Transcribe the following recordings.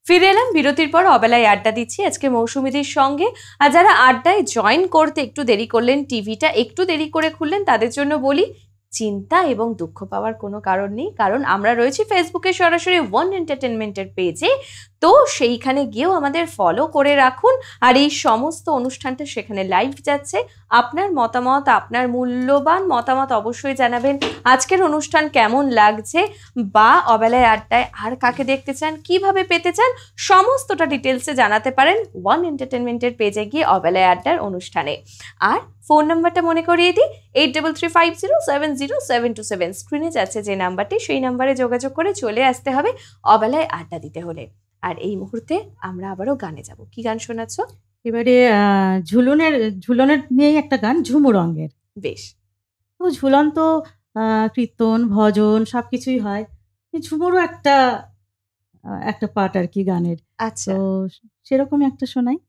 ফিরে এলাম বিরতির পর। অবেলায় আড্ডা দিচ্ছি আজকে মৌসুমীদের সঙ্গে। আর যারা আড্ডায় জয়েন করতে একটু দেরি করলেন, টিভিটা একটু দেরি করে খুললেন, তাদের জন্য বলি চিন্তা এবং দুঃখ পাওয়ার কোনো কারণ নেই, কারণ আমরা রয়েছি ফেসবুকে সরাসরি ওয়ান এন্টারটেনমেন্টের পেজে। তো সেইখানে গিয়েও আমাদের ফলো করে রাখুন। আর এই সমস্ত অনুষ্ঠানটা সেখানে লাইভ যাচ্ছে। আপনার মতামত, আপনার মূল্যবান মতামত অবশ্যই জানাবেন। আজকের অনুষ্ঠান কেমন লাগছে, বা অবেলায় আড্ডায় আর কাকে দেখতে চান, কিভাবে পেতে চান, সমস্তটা ডিটেলসে জানাতে পারেন ওয়ান এন্টারটেনমেন্টের পেজে গিয়ে অবেলায় আড্ডার অনুষ্ঠানে। আর ফোন নাম্বারটা মনে করিয়ে দিই, 8335070727। স্ক্রিনে যাচ্ছে যে নাম্বারটি, সেই নাম্বারে যোগাযোগ করে চলে আসতে হবে অবেলায় আড্ডা দিতে হলে। আর এই মুহূর্তে আমরা আবারও গানে যাব। কি গান শোনাচ্ছ? এবারে ঝুলনের নিয়েই একটা গান, ঝুমুর রঙের। বেশ। তো ঝুলন তো কীর্তন ভজন সবকিছুই হয়, ঝুমুরও একটা পার্ট আর কি গানের। আচ্ছা, তো সেরকম একটা শোনাই।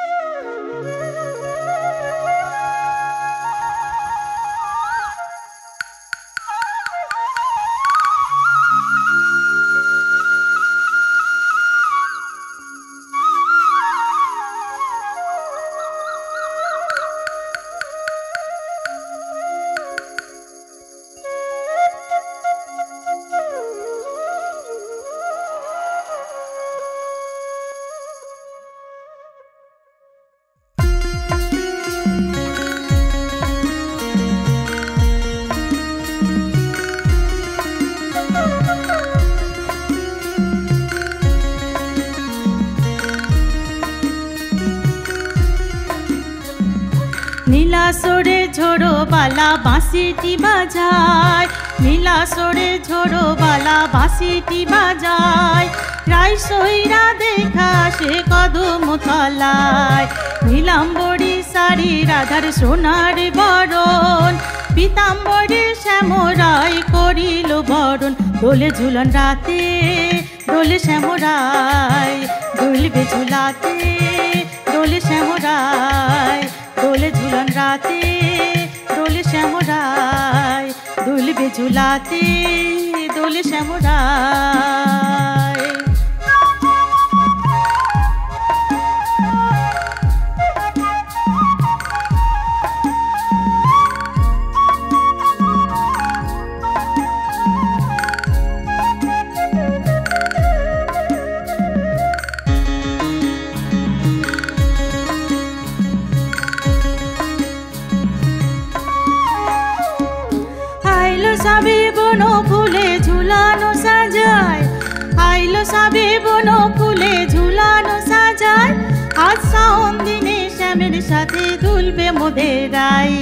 নীলা সরে ঝোড়ো বালা বাঁশিটি বাজায়, নীলা সরে ঝোড়ো বালা বাঁশিটি বাজায়, রাই সইরা দেখা সে কদম তলায়, নীলাম্বরী শাড়ি রাধার সোনার বরণ, পীতাম্বরী শ্যামরাই করিল বরণ, দোলে ঝুলন রাতে দোলে শ্যামরাই, দুলবে ঝুলাতে দোলে শ্যামরাই, দোলে ঝুলন রাতে দোলে শ্যামরাই, দুলবে ঝুলাতে দোলে শ্যামরাই। সবে বন ফুলে ঝুলানো সাজায়, আইলো সবে বন ফুলে ঝুলানো সাজায়, আজ শাওন দিনে শ্যামের সাথে দুলবে মোদের রাই,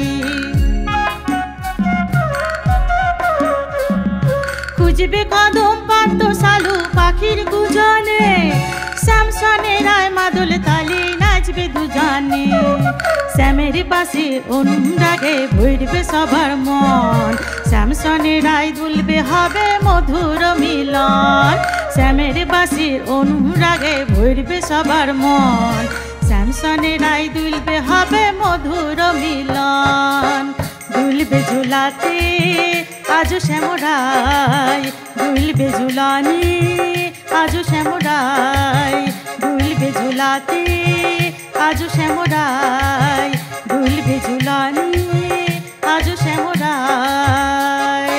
খুঁজবে কদম পান্ত শালু পাখির গুজনে, শ্যামসনে রায় মাদল তালে নাচবে দুজনে, শ্যামের পাশে অনুরাগে ভরবে সবার মন, শ্যামসনে রায় দুলবে হবে মধুর মিলন, শ্যামের বাসির অনুরাগে ভরবে সবার মন, শ্যামসনে রায় দুলবে হবে মধুর মিলন, দুলবে ঝুলাতে আজও শ্যামরাই, দুলবে ঝুলানি আজও শ্যামরাই, দুলবে ঝুলাতে আজও শ্যামরাই, দুলবে ঝুলানি আজও শ্যামরাই।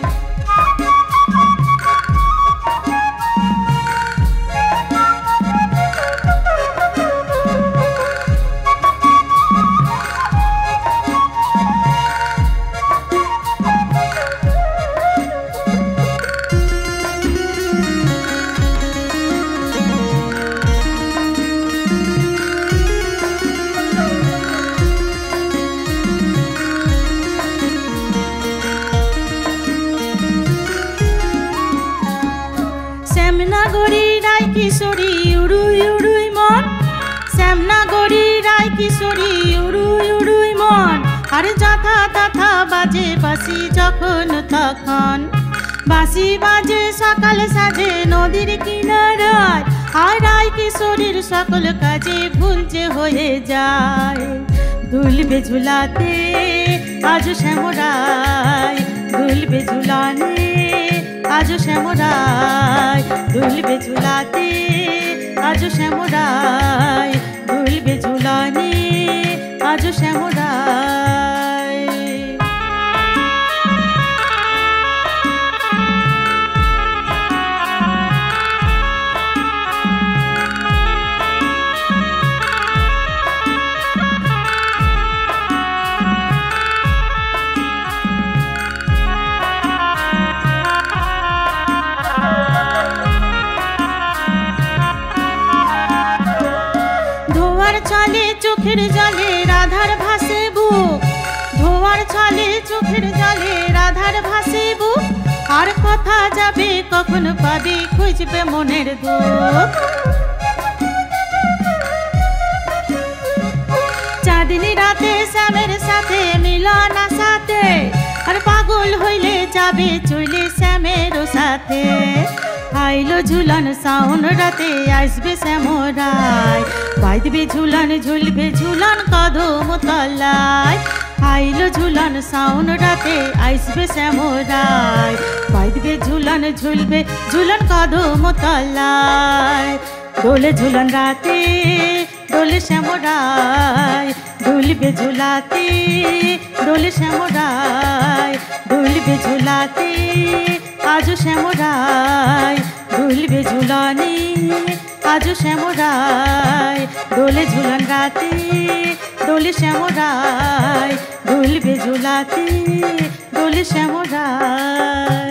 শ্যামনগরী রায় কিশোরী উড়ুই উড়ুই মন, শ্যামনগরী রায় কিশোরী উড়ুই উড়ুই মন, আর যথা তথা বাজে বাঁশি যখন তখন, বাঁশি বাজে সকাল সাজে নদীর কিনারায়, আর রায় কিশোরীর সকল কাজে ভুল যে হয়ে যায়, দুলবে ঝুলাতে আজ শ্যামরাই, দুলবে ঝুলানে আজ শ্যামরাই, দুলবে ঝুলাতে আজও শ্যামরায় দুলবে ঝুলনে আজও শ্যামরায়। ছলে চোখের জলে রাধার ভাসে বুক, ধোয়ার ছলে চোখের জলে রাধার ভাসে বুক, আর কথা যাবে কখন পাবে খুঁজবে মনের দুঃখ। চাঁদনি রাতে শ্যামের সাথে মিলন আসাতে, আর পাগল হইলে যাবে চলে শ্যামেরও সাথে। আইলো ঝুলন সাউন রাতে আসবে শ্যামরায়, বাঁধবে ঝুলন ঝুলবে ঝুলন কদম তলায়। আইলো ঝুলন সাউন রাতে আসবে শ্যামরায়, বাঁধবে ঝুলন ঝুলবে ঝুলন কদম তলায়। দোলে ঝুলন রাতে দোলে শ্যামরায়, দুলবে ঝুলাতে দোলে শ্যামরায়, দুলবে ঝুলাতে আজও শ্যামরায়, দুলবে ঝুলনে আজও শ্যামরায়। দোলে ঝুলন রাতে দোলে শ্যামরায়, দুলবে ঝুলাতে দোলে শ্যামরায়।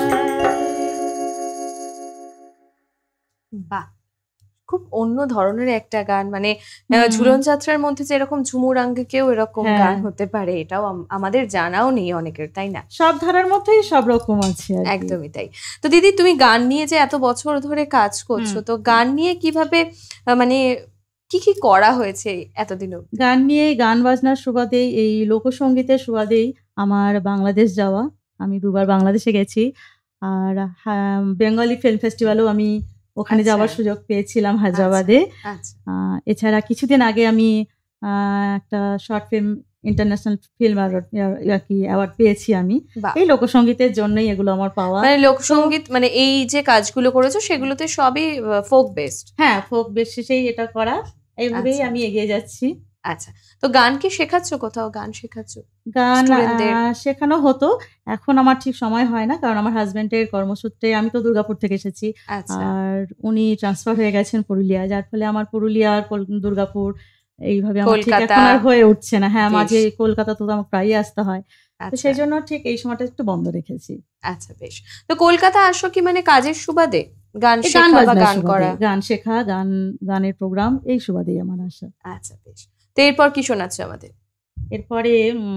বাহ, খুব অন্য ধরনের একটা গান। মানে ঝুলন যাত্রার মধ্যে যে এরকম ঝুমুর আঙ্গিকেও এরকম গান হতে পারে, এটাও আমাদের জানাও নেই অনেকের, তাই না? সব ধারার মধ্যেই সব রকম আছে। একদমই তাই। তো দিদি, তুমি গান নিয়ে যে এত বছর ধরে কাজ করছো, তো গান নিয়ে কিভাবে মানে কি কি করা হয়েছে এতদিনও? গান নিয়ে গান বাজনার সুবাদেই, এই লোকসঙ্গীতের সুবাদেই আমার বাংলাদেশ যাওয়া। আমি 2বার বাংলাদেশে গেছি, আর বেঙ্গলি ফিল্ম ফেস্টিভ্যালও আমি ওখানে যাওয়ার সুযোগ পেয়েছিলাম হায়দ্রাবাদে। এছাড়া কিছুদিন আগে আমি একটা short film international film award পেয়েছি আমি, এই লোকসঙ্গীতের জন্যই এগুলো আমার পাওয়া। মানে লোকসঙ্গীত, মানে এই যে কাজগুলো করেছো সেগুলোতে সবই ফোক বেসড? হ্যাঁ, ফোক বেসিসেই এটা করা, এইভাবেই আমি এগিয়ে যাচ্ছি। আচ্ছা, তো গান কি শেখাচ্ছ কোথাও? গান শেখাচ্ছ? গান শেখানো হতো, এখন আমার ঠিক সময় হয় না, কারণ আমার হাজবেন্ডের কর্মসূত্রে, আমি তো দুর্গাপুর থেকে এসেছি, আর উনি ট্রান্সফার হয়ে গেছেন পুরুলিয়া, যার ফলে আমার পুরুলিয়া আর দুর্গাপুর এইভাবে আমার ঠিক এখন আর হয়ে উঠছে না। হ্যাঁ, মাঝে কলকাতা তো আমার প্রায়ই আসতে হয়, তো সেই জন্য ঠিক এই সময়টা একটু বন্ধ রেখেছি। আচ্ছা, বেশ। তো কলকাতা আসো কি মানে কাজের সুবাদে? গান শেখা বা গান করা? গান শেখা, গানের প্রোগ্রাম, এই সুবাদেই আমার আসা। আচ্ছা, বেশ। তো এরপর কি শোনাচ্ছ আমাদের? এরপরে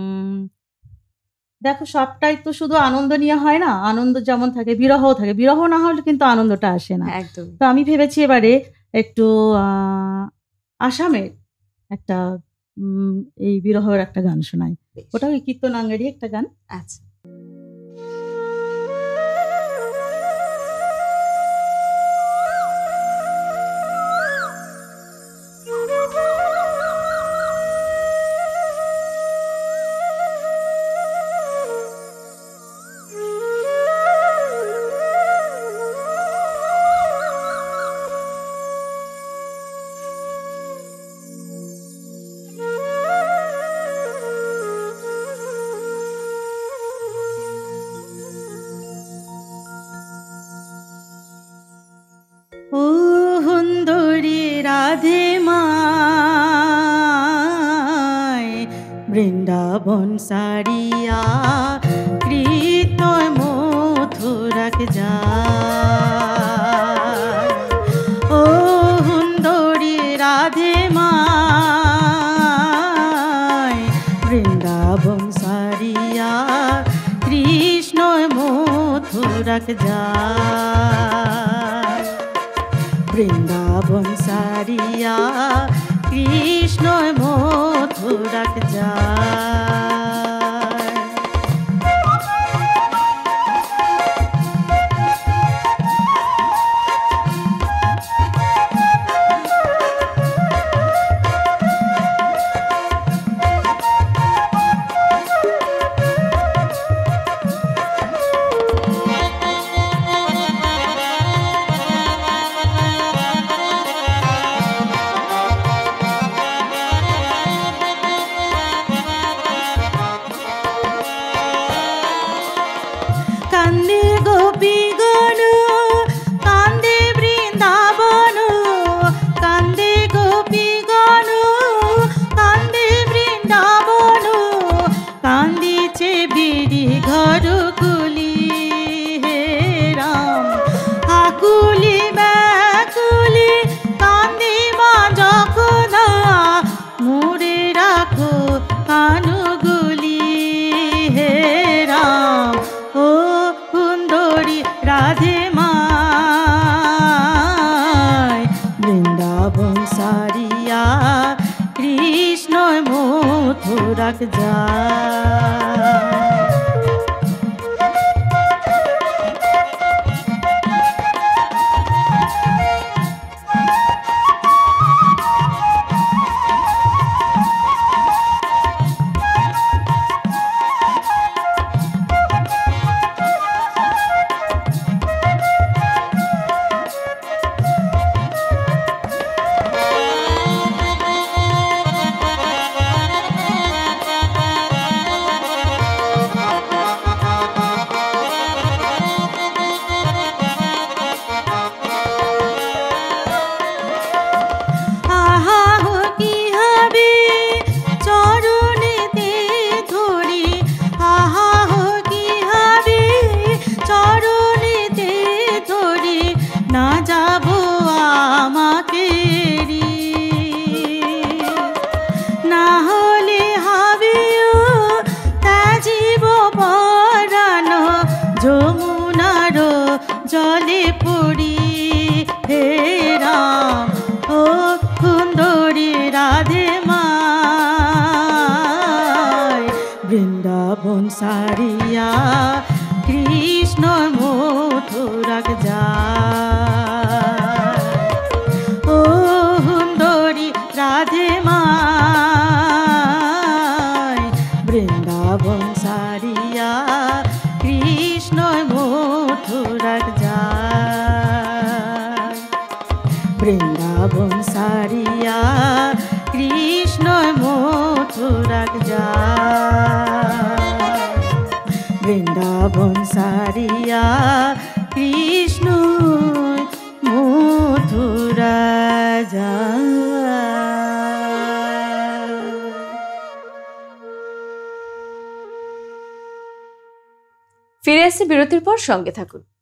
দেখো, সবটাই তো শুধু আনন্দ নিয়ে হয় না, আনন্দ যেমন থাকে বিরহও থাকে, বিরহ না হলে কিন্তু আনন্দটা আসে না। একদম। তো আমি ভেবেছি এবারে একটু আসামের একটা এই বিরহের একটা গান শোনাই, ওটাও কীর্তনাঙ্গেরই একটা গান। আচ্ছা। ও সুন্দরী রাধে মায়, বৃন্দাবন সারিয়া কৃত মথুরাক যায়। ও সুন্দরী রাধে মায়, বৃন্দাবন সারিয়া কৃষ্ণ মথুরাক যায়। বৃন্দাবন সারিয়া কৃষ্ণ মথুরাক যায়। মথুরাক যায়। জলে পড়ি হে রাম ও সুন্দরী রাধে মায়, বৃন্দাবন সারিয়া কৃষ্ণ মথুরাক যায়। ও সুন্দরী রাধে মায়, বৃন্দাবন সারিয়া কৃষ্ণ মথুরাক যায়। বৃন্দাবন সারিয়া কৃষ্ণ মথুরাক যায়। বৃন্দাবন সারিয়া কৃষ্ণ মথুরা যায়। ফিরে আসছে বিরতির পর, সঙ্গে থাকুন।